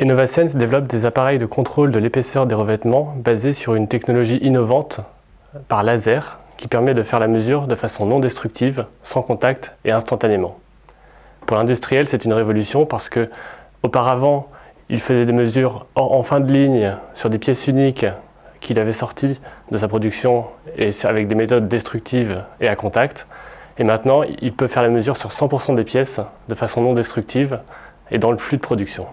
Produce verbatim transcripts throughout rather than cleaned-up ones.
Innovasense développe des appareils de contrôle de l'épaisseur des revêtements basés sur une technologie innovante par laser qui permet de faire la mesure de façon non destructive, sans contact et instantanément. Pour l'industriel, c'est une révolution parce que auparavant, il faisait des mesures en fin de ligne sur des pièces uniques qu'il avait sorties de sa production et avec des méthodes destructives et à contact. Et maintenant, il peut faire la mesure sur cent pour cent des pièces de façon non destructive et dans le flux de production.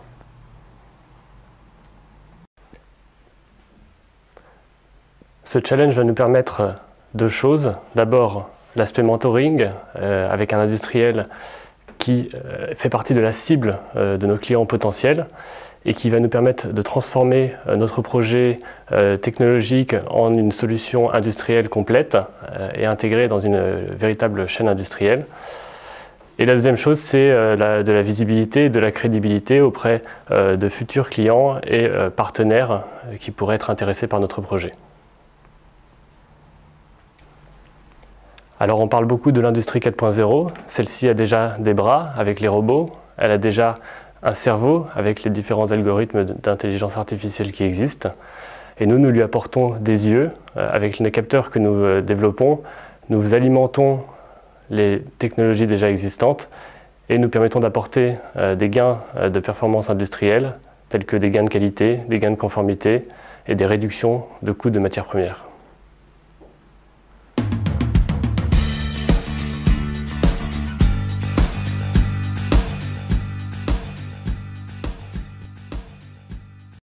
Ce challenge va nous permettre deux choses. D'abord, l'aspect mentoring euh, avec un industriel qui euh, fait partie de la cible euh, de nos clients potentiels et qui va nous permettre de transformer euh, notre projet euh, technologique en une solution industrielle complète euh, et intégrée dans une euh, véritable chaîne industrielle. Et la deuxième chose, c'est euh, la, de la visibilité, de la crédibilité auprès euh, de futurs clients et euh, partenaires euh, qui pourraient être intéressés par notre projet. Alors on parle beaucoup de l'industrie quatre point zéro, celle-ci a déjà des bras avec les robots, elle a déjà un cerveau avec les différents algorithmes d'intelligence artificielle qui existent. Et nous, nous lui apportons des yeux, avec les capteurs que nous développons, nous alimentons les technologies déjà existantes et nous permettons d'apporter des gains de performance industrielle, tels que des gains de qualité, des gains de conformité et des réductions de coûts de matières premières.